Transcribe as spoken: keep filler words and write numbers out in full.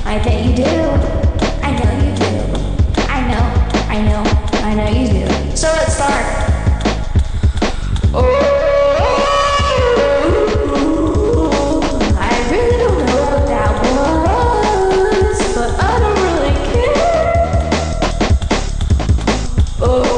I bet you do. I know you do. I know, I know, I know you do. So let's start. Oh, I really don't know what that was, but I don't really care. Oh.